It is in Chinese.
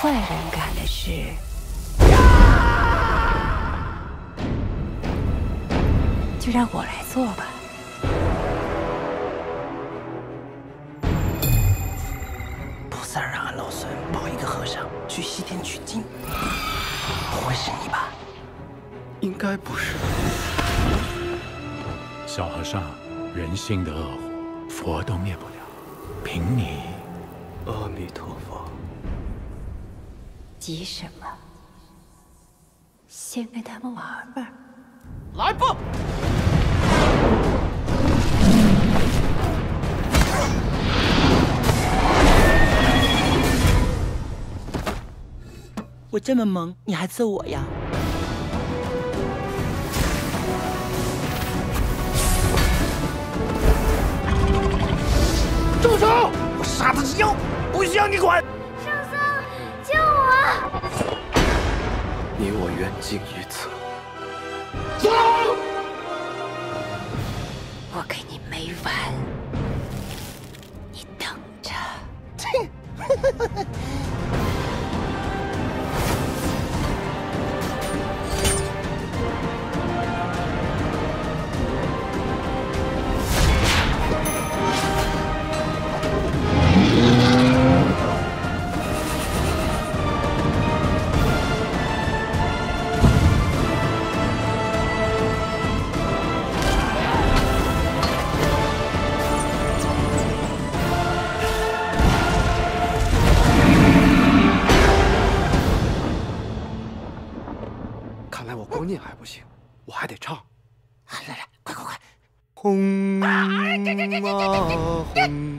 坏人干的事。就让我来做吧。 菩萨让俺老孙保一个和尚去西天取经，不会是你吧？ 应该不是。 小和尚，人性的恶火，佛都灭不了，凭你。 阿弥陀佛。 急什么？先跟他们玩玩。 来吧！ 我这么萌，你还揍我呀？ 住手！我杀的是妖，不需要你管。 圣僧，救我！ 你我缘尽于此。 走！ 我给你没完，你等着。 看来我光念还不行，我还得唱。 来来，快快快！ 轰啊轰！